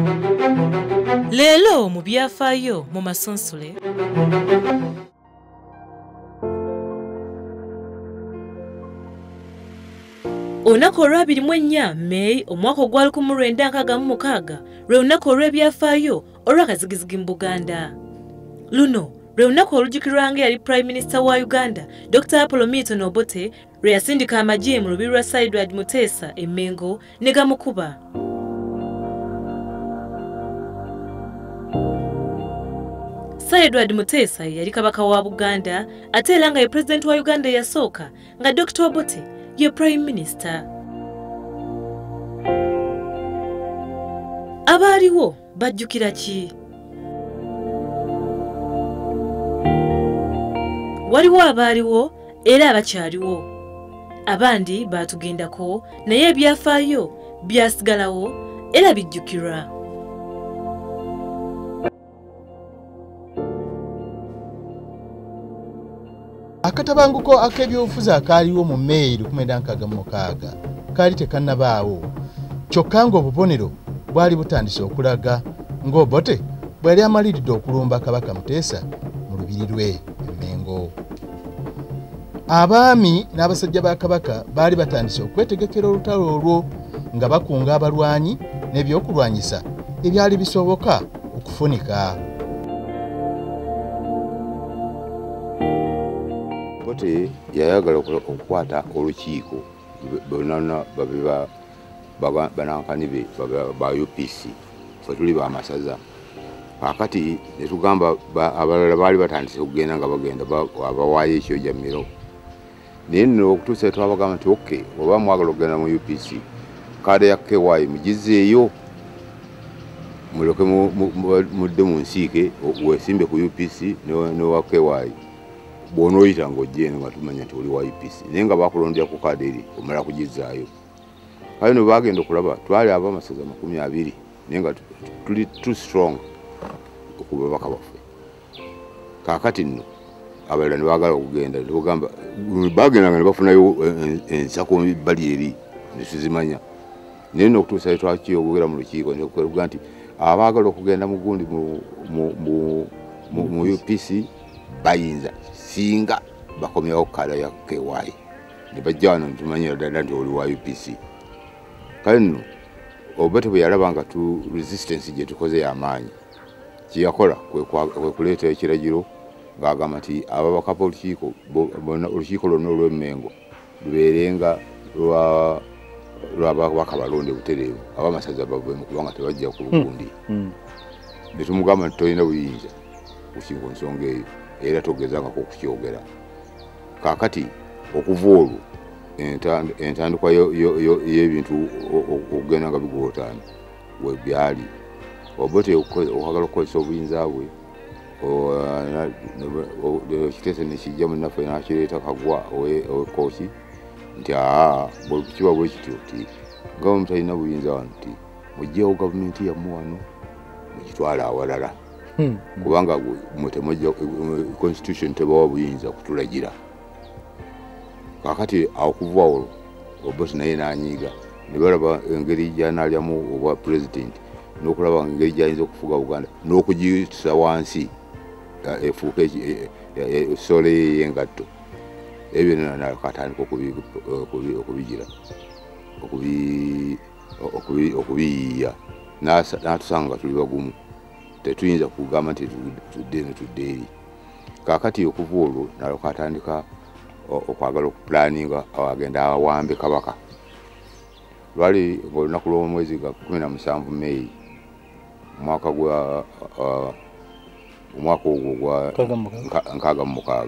Leero mu byafaayo mu Masonsole. Olunaku olw'24 May omwaka ogwa 1966 lwe lunaku olw'ebyafaayo olw'akazigizigi mu Buganda. Luno lwe lunaku olujjukirwa nga yali Prime Minister wa Uganda Dr. Apollo Milton Obote lwe yasindika amagye mu lubiri lwa Sir Edward Muteesa e Mengo ne gamukuba. Sir Edward Muteesa yali kabaka wa Buganda ate era nga ye President wa Uganda yasooka nga Dr. Obote ye Prime Minister. Abaaliwo bajjukira ki? Waliwo abaaliwo era abakyaliwo. Abandi baatugendako naye ebyafaayo byasigalawo era bijjukirwa. Akatabanguko ak'ebyobufuzi akaaliwo mu May 1966 kaali tekannabaawo kyokka ng'obubonero bwali butandise okulaga ng'Obote bwe yali amaliridde okulumba Kabaka Muteesa mu lubiri lwe e Mengo. Abaami n'abasajja ba Kabaka baali batandise okwetegekera olutalo olwo nga bakunga abalwanyi n'ebyokulwanyisa ebyali bisoboka okufunika. Obote yayagala okukwata olukiiko bonna banankani be ba UPC fe tuli bamasaza kakati ne tugamba abalala baali batandise okugenda nga bagenda abawaayo ekyojamiro naye nno okutuusa twabagamba nti okay oba mwagala okugenda mu UPC kaada ya KY mugizeeyo muleke mudde mu nsiike weesimbe ku UPC newa KY bw'onooyita ng'ojja nga tumanya nti oli wa UPC naye nga bakulondera ku kaada eri omala kugizaayo. Kale no bagenda okulaba twali ab'amasaza 20 naye nga tuli too strong okubabaka baffe. Kaakati nno abalala ne baagala okugenda ne bagamba bagendanga ne bafunayo ensako bali eri ne tuzimanya naye nno okutuusa twakiyogera mu lukiiko ne kuga nti abaagala okugenda mu gundi mu UPC bayinza singa bakomyawo kala ya KY ne bajja wano tumanyira ddala nti oli wa UPC. Kale nno Obote bwe yalaba nga tu resistance gye tukoze y'amaanyi kyeyakola kwe kuleeta ekiragiro ng'agamba nti ababaka b'olukiiko olukiiko lwonna olw'Emmengo lubeerenga lw'ababaka balonde butereevu ab'amasaza baveemu kubanga tebajja ku lugundi. Ne tumugamba nti tolina buyinza kukinga ensonga eyo era togezangako okukyogera. Kaakati okuva olwo entandikwa y'ebintu okugenda nga bigootaana we byali Obote okwagala okukozesa obuyinza bwe Kiteesa ne kijja munnaffe n'akireeta Kagwa ow'Ekkooki nti kiba bwe kityo ti nga mutalina buyinza wano ti muggyeewo gavumenti yammwe wano mugitwala awalala kubanga mwe temujja constitution tebawa buyinza kutulagira. Kakati okuva olwo Obote naye n'anyiiga ne balaba engeri gy'anaalyamu obwa president n'okulaba engeri gy'ayinza okufuga Buganda n'okugiyisa wansi efuuka esole y'engatto ebyo nakatandika okubigira okubiyiiya n'atusanga tuli bagumu tetuyinza kugamba nti tudde eri. Kaakati okuva olwo nalyoka atandika okwagala okupulaninga agenda awambe Kabaka. Lwali olunaku lw'omwezi ga 17 May omwaka ogwo gwa 66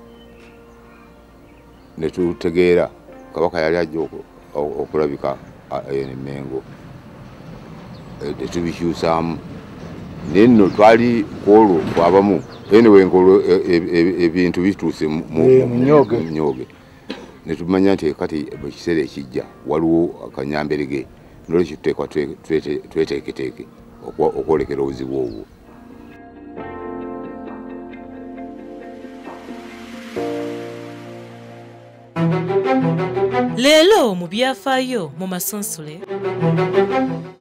ne tutegeera Kabaka yali ajja okulabika e Mengo ne tubikyusaamu naye nno twali kwolwo kwabamu anyway ng'olwo ebintu bituuse mu Nyoge ne tumanya nti kati bwe kiseera ekijja waliwo akanyamberege n'olwekyo tuteekwa tweteeketeeke okwolekera obuzibu obwo. Leero mu byafaayo mu Masonsole.